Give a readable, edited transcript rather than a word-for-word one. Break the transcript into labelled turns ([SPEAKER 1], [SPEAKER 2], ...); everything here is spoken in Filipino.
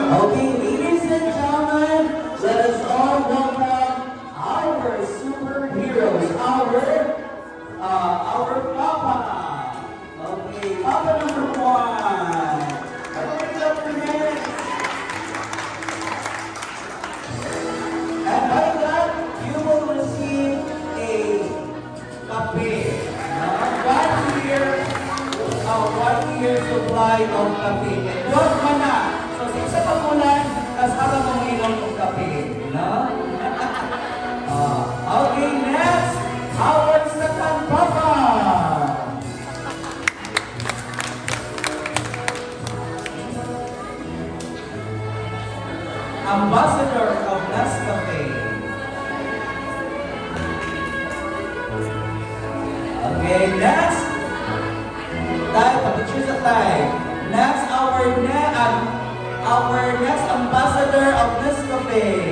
[SPEAKER 1] Okay, ladies and gentlemen, let us all welcome our superheroes, our Papa. Okay, Papa number one. Everybody up your hands. And by that, you will receive a kape. One year supply of kape. And don't mana. So, sa isa pa mulan, tas habang uminom ng kape. No? Okay, next. Howard Satan Papa. Ambassador of Nescafe. Okay, next. Tayo, pag-choose na tayo. Next, our next ambassador of Nescafe.